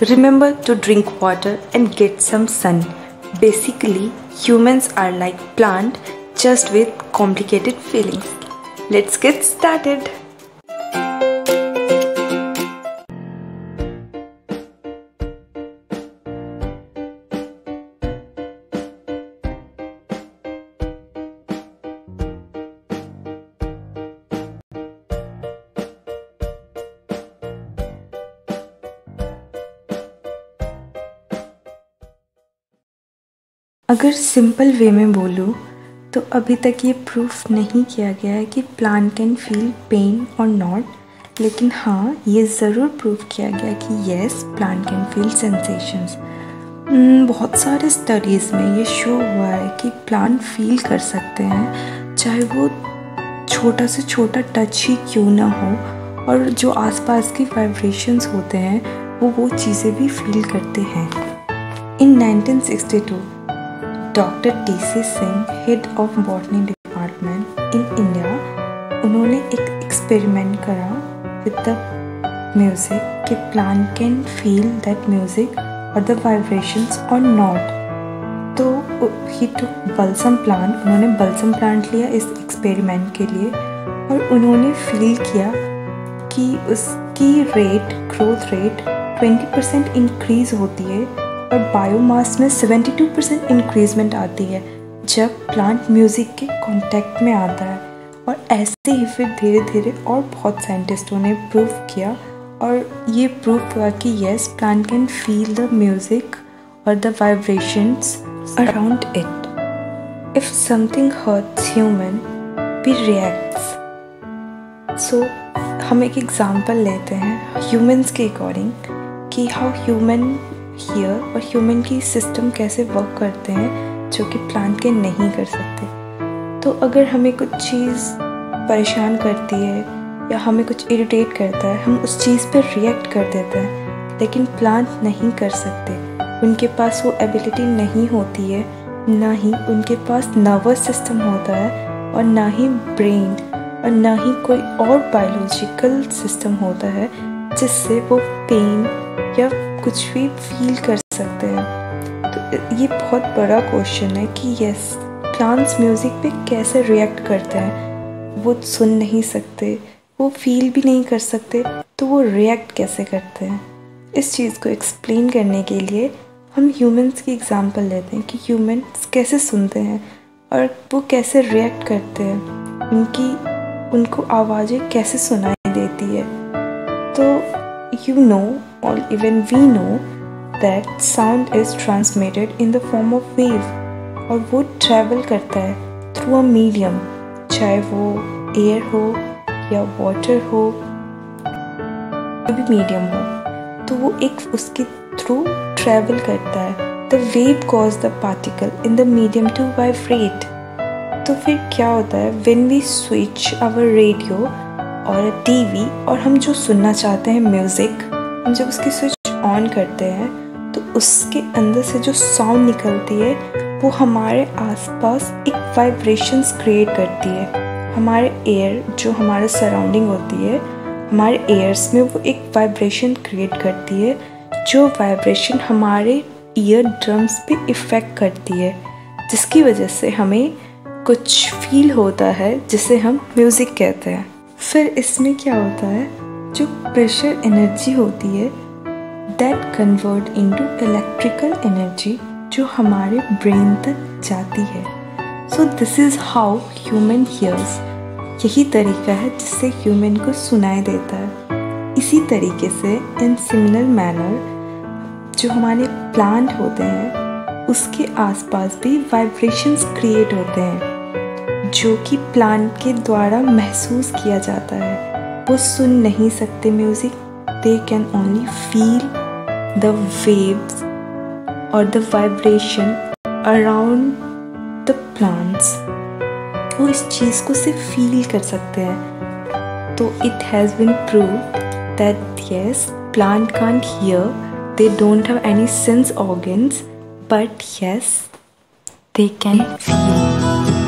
Remember to drink water and get some sun. Basically, humans are like plant just with complicated feelings. Let's get started. अगर simple way में बोलूँ तो अभी तक ये proof नहीं किया गया है कि प्लांट कैन फील पेन और नॉट, लेकिन हाँ ये ज़रूर प्रूफ किया गया कि yes plant can feel sensations. बहुत सारे स्टडीज़ में ये शो हुआ है कि प्लांट फील कर सकते हैं, चाहे वो छोटा से छोटा टच ही क्यों ना हो, और जो आसपास की वाइब्रेशंस होते हैं वो चीज़ें भी फील करते हैं। In 1962 doctor T C. Singh, head of botany department in India, उन्होंने एक एक्सपेरिमेंट करा विद द म्यूज़िक कि plant can feel that music और द वाइब्रेशंस और नॉट। तो ही टुक बल्सम प्लांट, उन्होंने बल्सम प्लांट लिया इस एक्सपेरिमेंट के लिए और उन्होंने फील किया कि उसकी ग्रोथ रेट 20% इंक्रीज़ होती है और बायोमास में 72% इंक्रीजमेंट आती है जब प्लांट म्यूज़िक के कांटेक्ट में आता है। और ऐसे ही फिर धीरे धीरे और बहुत साइंटिस्टों ने प्रूव किया और ये प्रूव हुआ कि yes plant can feel the music और the vibrations around it. If something hurts human we reacts. So हम एक एग्जांपल लेते हैं ह्यूमंस के अकॉर्डिंग कि हाउ ह्यूमन हियर और ह्यूमन की सिस्टम कैसे वर्क करते हैं जो कि प्लांट के नहीं कर सकते। तो अगर हमें कुछ चीज़ परेशान करती है या हमें कुछ इरिटेट करता है, हम उस चीज़ पर रिएक्ट कर देते हैं, लेकिन प्लांट नहीं कर सकते। उनके पास वो एबिलिटी नहीं होती है, ना ही उनके पास नर्वस सिस्टम होता है और ना ही ब्रेन और ना ही कोई और बायोलॉजिकल सिस्टम होता है जिससे वो पेन या कुछ भी फील कर सकते हैं। तो ये बहुत बड़ा क्वेश्चन है कि यस प्लांट्स म्यूज़िक पे कैसे रिएक्ट करते हैं। वो सुन नहीं सकते, वो फील भी नहीं कर सकते, तो वो रिएक्ट कैसे करते हैं। इस चीज़ को एक्सप्लेन करने के लिए हम ह्यूमंस की एग्जांपल लेते हैं कि ह्यूमंस कैसे सुनते हैं और वो कैसे रिएक्ट करते हैं, उनको आवाज़ें कैसे सुनाई देती है। तो you know or even we know that sound is transmitted in the form of wave और वो travel करता है through a medium, चाहे वो air हो या water हो, कोई भी medium हो, तो वो एक उसके through travel करता है। The wave cause the particle in the medium to vibrate। तो फिर क्या होता है when we switch our radio और टीवी और हम जो सुनना चाहते हैं म्यूज़िक, हम जब उसकी स्विच ऑन करते हैं तो उसके अंदर से जो साउंड निकलती है वो हमारे आसपास एक वाइब्रेशंस क्रिएट करती है। हमारे एयर जो हमारे सराउंडिंग होती है, हमारे एयर्स में वो एक वाइब्रेशन क्रिएट करती है, जो वाइब्रेशन हमारे ईयर ड्रम्स पे इफ़ेक्ट करती है, जिसकी वजह से हमें कुछ फील होता है जिसे हम म्यूज़िक कहते हैं। फिर इसमें क्या होता है, जो प्रेशर एनर्जी होती है that convert into electrical energy जो हमारे ब्रेन तक जाती है। So this is how human hears. यही तरीका है जिससे ह्यूमन को सुनाई देता है। इसी तरीके से इन सिमिलर मैनर जो हमारे प्लांट होते हैं उसके आसपास भी वाइब्रेशंस क्रिएट होते हैं जो कि प्लांट के द्वारा महसूस किया जाता है। वो सुन नहीं सकते music, they can only feel the waves और the vibration around the plants. वो इस चीज़ को सिर्फ फील कर सकते हैं। तो it has been proved that yes plant can't hear, they don't have any sense organs, but yes they can feel.